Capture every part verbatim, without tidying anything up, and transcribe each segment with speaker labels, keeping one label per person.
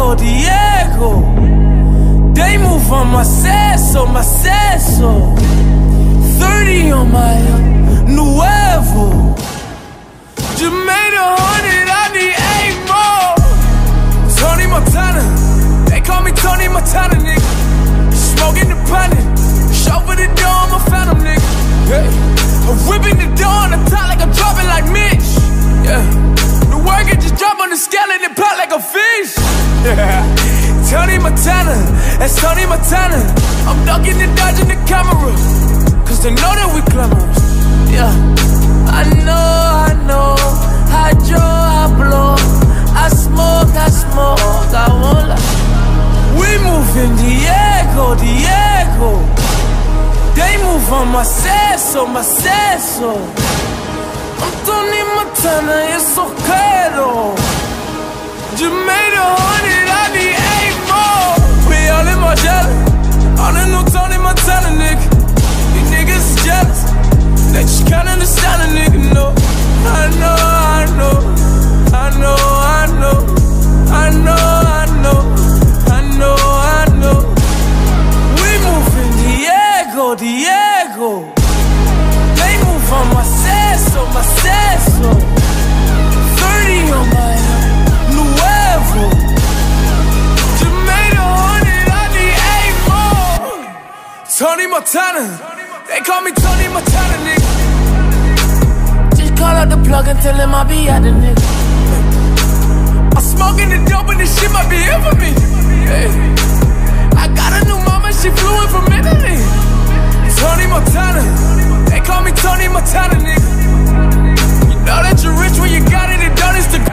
Speaker 1: Diego, Diego. They move on my seso, my seso. Thirty on my nuevo. Just made a hundred, I need eight more. Tony Montana, they call me Tony Montana, nigga. Smoking the planet, chauffeur the door, I'm a phantom, nigga. Hey. I'm whipping the door on the top like I'm dropping like Mitch. Yeah. The work it just drop on the scale and it pop like a fish. Yeah. Tony Montana, that's Tony Montana. I'm ducking and dodging the camera, cause they know that we glamorous. Yeah. I know, I know, I draw, I blow, I smoke, I smoke, I won't lie. We moving Diego, Diego. They move on my seso, my seso. I'm Tony Montana, it's so claro. Just made a hundred, I need eight more. We all in my jelly, all the new Tony Montana, nigga. These niggas is jealous, they just can't understand a nigga, no. I know, I know, I know, I know, I know, I know, I know, I know. We moving Diego, Diego. They move on my seso, my seso. Thirty on my nuevo. Just made a hundred, I need eight more. Tony Montana, they call me Tony Montana, nigga. Just call out the plug and tell him I'll be at the nigga. I'm smoking the dope and this shit might be here for me. Hey. I got a new mama, she flew in from Italy. Tony Montana, they call me Tony Montana, nigga. You know that you're rich when you got it and done is the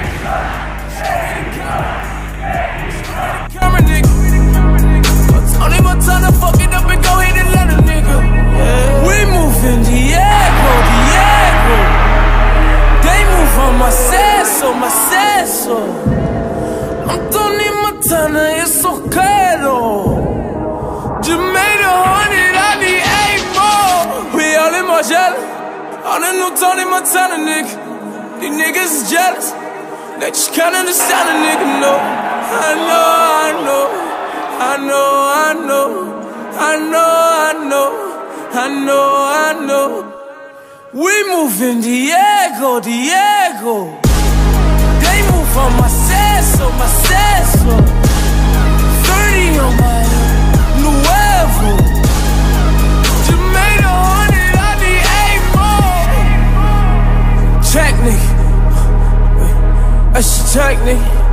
Speaker 1: camera, nigga. Tony Montana, fuck it up and go hit Atlanta, nigga. Yeah. We moving Diego, Diego. They move on my seso, my seso. I'm Tony Montana, it's so claro. Just made a hundred, I need eight more. We all in my jelly, all the new Tony Montana, nigga. These niggas is jealous, they just can't understand a nigga, no. I know, I know, I know, I know, I know, I know, I know. We moving Diego, Diego. They move on my seso, my seso. Thirty on my nuevo. Just made a hundred, I need eight more. Check, nigga. That's your check, nigga.